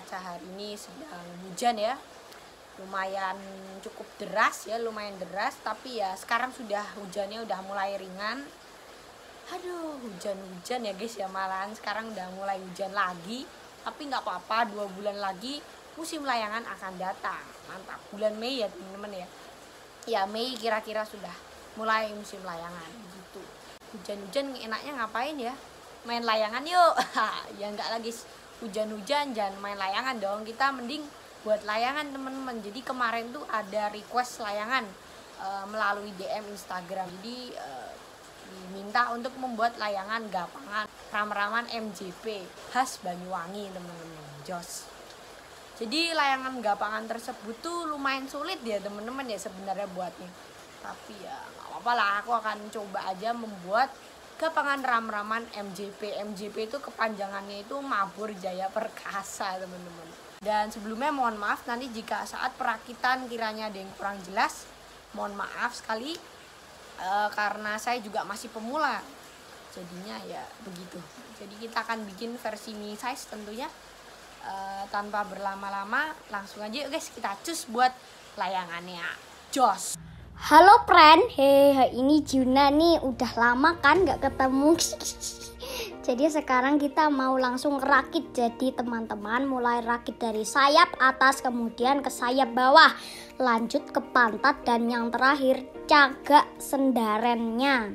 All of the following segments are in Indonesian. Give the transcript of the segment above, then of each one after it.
cuaca hari ini sedang hujan ya, lumayan cukup deras ya, lumayan deras, tapi ya sekarang sudah hujannya udah mulai ringan. Aduh, hujan-hujan ya guys ya, malahan sekarang udah mulai hujan lagi, tapi nggak apa-apa, 2 bulan lagi musim layangan akan datang. Mantap, bulan Mei ya teman-teman ya. Ya Mei kira-kira sudah mulai musim layangan gitu. Hujan-hujan enaknya ngapain ya? Main layangan yuk. Ya enggak lagi hujan-hujan, jangan main layangan dong, kita mending buat layangan teman-teman. Jadi kemarin tuh ada request layangan melalui DM Instagram. Jadi diminta untuk membuat layangan gapangan ram-raman MJP khas Banyuwangi teman-teman. Jos. Jadi layangan gapangan tersebut tuh lumayan sulit ya teman-teman ya sebenarnya buatnya. Tapi ya nggak apa-apa lah, aku akan coba aja membuat gapangan ram-raman MJP. MJP itu kepanjangannya itu Mabur Jaya Perkasa teman-teman. Dan sebelumnya mohon maaf nanti jika saat perakitan kiranya ada yang kurang jelas. Mohon maaf sekali karena saya juga masih pemula. Jadinya ya begitu. Jadi kita akan bikin versi mini size tentunya. Tanpa berlama-lama langsung aja yuk guys, kita cus buat layangannya. Jos. Halo friend, ini Juna nih, udah lama kan gak ketemu. Jadi sekarang kita mau langsung rakit. Jadi teman-teman mulai rakit dari sayap atas kemudian ke sayap bawah, lanjut ke pantat dan yang terakhir cagak sendarennya.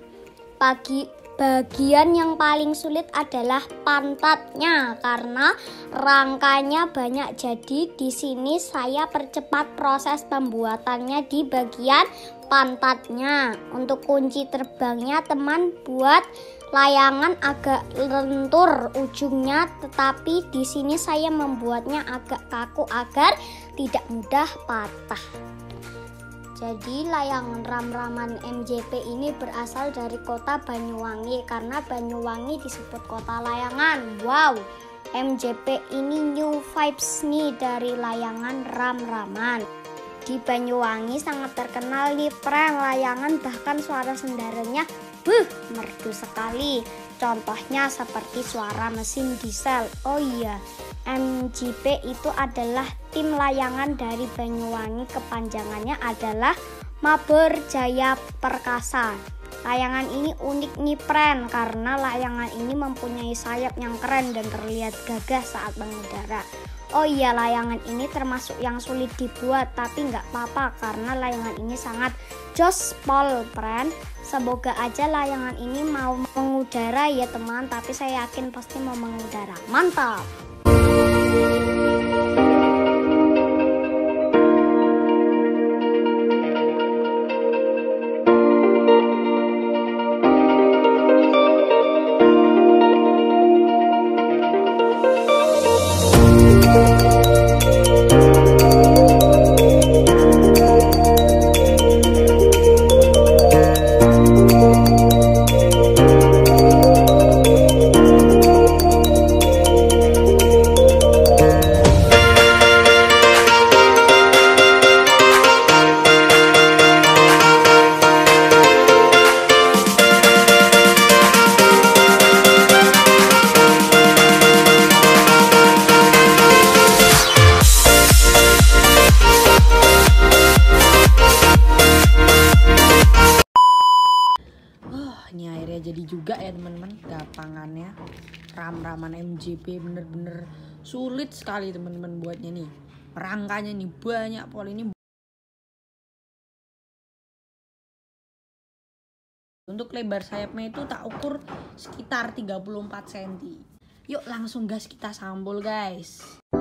Bagian yang paling sulit adalah pantatnya karena rangkanya banyak. Jadi di sini saya percepat proses pembuatannya di bagian pantatnya. Untuk kunci terbangnya teman buat layangan agak lentur ujungnya, tetapi di sini saya membuatnya agak kaku agar tidak mudah patah. Jadi layangan ram-raman MJP ini berasal dari kota Banyuwangi karena Banyuwangi disebut kota layangan. Wow, MJP ini new vibes nih dari layangan ram-raman. Di Banyuwangi sangat terkenal nih friend layangan, bahkan suara sendaranya merdu sekali. Contohnya seperti suara mesin diesel. Oh iya, MJP itu adalah tim layangan dari Banyuwangi, kepanjangannya adalah Mabur Jaya Perkasa. Layangan ini unik nih friend karena layangan ini mempunyai sayap yang keren dan terlihat gagah saat mengudara. Oh iya, layangan ini termasuk yang sulit dibuat, tapi nggak apa-apa karena layangan ini sangat jospol friend. Semoga aja layangan ini mau mengudara ya teman, tapi saya yakin pasti mau mengudara. Mantap. Ini akhirnya jadi juga ya teman-teman gapangannya ram-raman MJP. Bener-bener sulit sekali teman-teman buatnya nih. Rangkanya nih banyak pol ini. Untuk lebar sayapnya itu tak ukur sekitar 34 cm. Yuk langsung gas kita sambol guys.